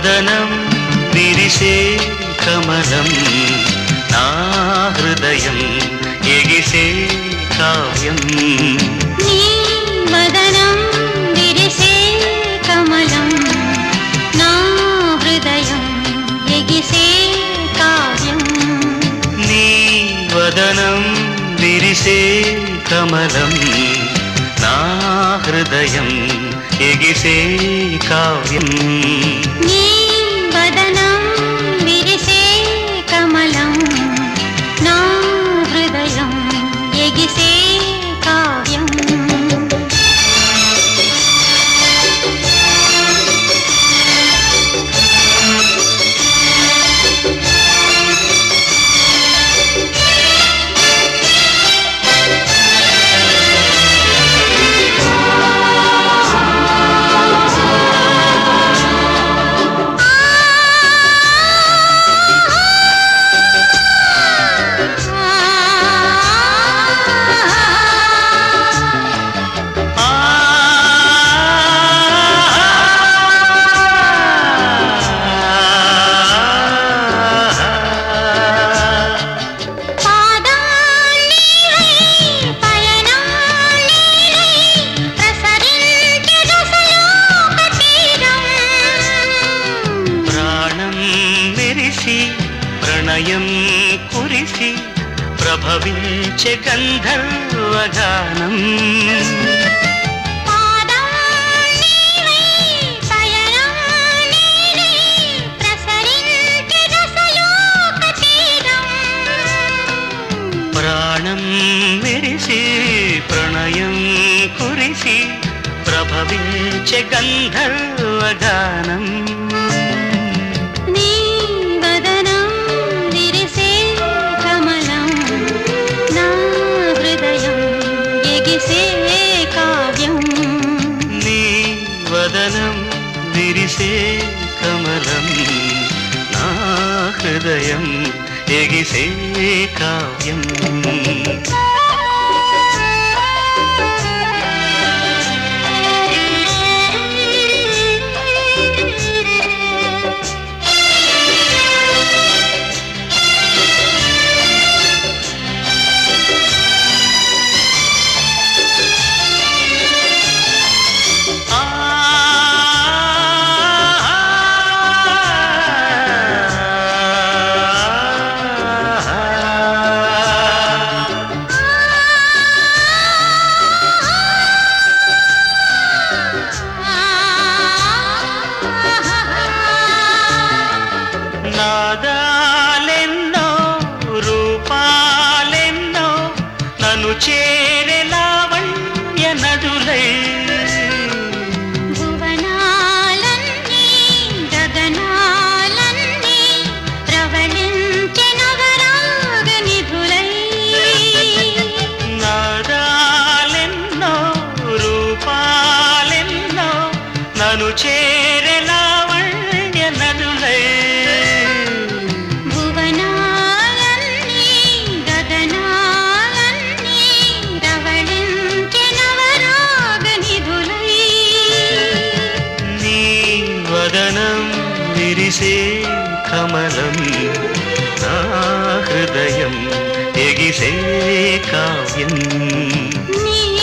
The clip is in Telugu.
వదనం విరిసే కమలం నా హృదయం ఎగిసే కావ్యం నీ వదనం విరిసే కమలం నా హృదయం ఎగిసే కావ్యం నీ వదనం విరిసే కమలం నా హృదయం ఎగిసే కావ్యం నీ వదనం విరిసే కమలం నా హృదయం ఎగిసే కావ్యం ప్రణయం కురిసి ప్రభవించే గంధర్వగానం ప్రాణం మెరిసి ప్రణయం కురిసి ప్రభవించే గంధర్వగానం వదనం విరిసే కమలం నా హృదయం ఎగిసే కావ్యం నాదాలెన్నో రూపాలెన్నో నన్ను చేరే లావణ్య నదులై భువనాలన్నీ గగనాలన్నీ ప్రవళించే నవరాగ నిధులై నాదాలెన్నో రూపాలెన్నో నన్ను చేరే లావణ్య నదులై వదనం విరిసే కమలం నా హృదయం ఎగిసే కావ్యం